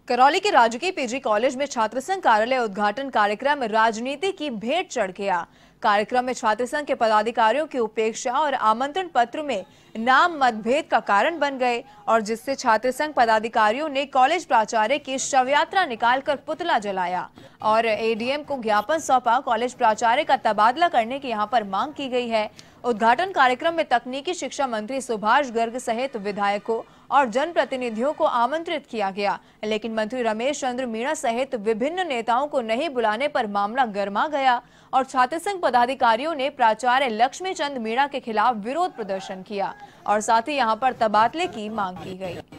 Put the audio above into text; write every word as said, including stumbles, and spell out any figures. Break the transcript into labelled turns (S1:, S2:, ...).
S1: करौली के राजकीय PG college में छात्र संघ कार्यालय उद्घाटन कार्यक्रम राजनीति की भेंट चढ़ गया। कार्यक्रम में छात्र संघ के पदाधिकारियों की उपेक्षा और आमंत्रण पत्र में नाम मतभेद का कारण बन गए और जिससे छात्र संघ पदाधिकारियों ने कॉलेज प्राचार्य की शव यात्रा निकालकर पुतला जलाया और एडीएम को ज्ञापन सौंपा। कॉलेज प्राचार्य का तबादला करने की यहां पर मांग की गई है। उद्घाटन कार्यक्रम में तकनीकी शिक्षा मंत्री सुभाष गर्ग सहित विधायकों और जनप्रतिनिधियों को आमंत्रित किया गया, लेकिन मंत्री रमेश चंद्र मीणा सहित विभिन्न नेताओं को नहीं बुलाने पर मामला गर्मा गया और छात्र संघ पदाधिकारियों ने प्राचार्य लक्ष्मी चंद मीणा के खिलाफ विरोध प्रदर्शन किया और साथ ही यहां पर तबादले की मांग की गई।